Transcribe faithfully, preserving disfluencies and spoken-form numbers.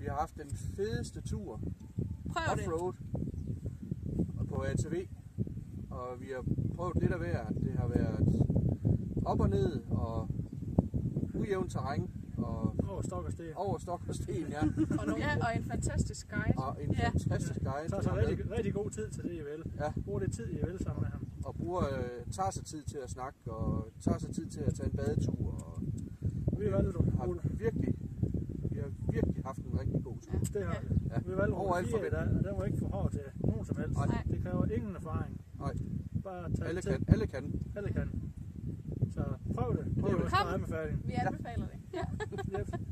vi har haft den fedeste tur offroad på A T V. Og vi har prøvet lidt af hver. Det har været op og ned og ujævn terræn. Og over stok og sten. Over stok og sten, ja. og, nogle, ja, og en fantastisk guide. Og en ja. fantastisk guide. Tager sig rigtig, rigtig god tid til det, I vil. Ja. Bruger det tid, I vil sammen med ham. Og bruger, øh, tager sig tid til at snakke, og tager sig tid til at tage en badetur. Og vi valgte du. Har virkelig, vi har virkelig haft en rigtig god tur. Ja. Det har vi. Ja. Vi valgte over fire i dag, og den var ikke for hård til nogen som helst. Nej. Det kræver ingen erfaring. Nej. Bare tage alle tid. kan, alle kan. Alle kan. Så prøv det. Prøv det. Kom. Anbefaling. Vi anbefaler det. Ja. Yep.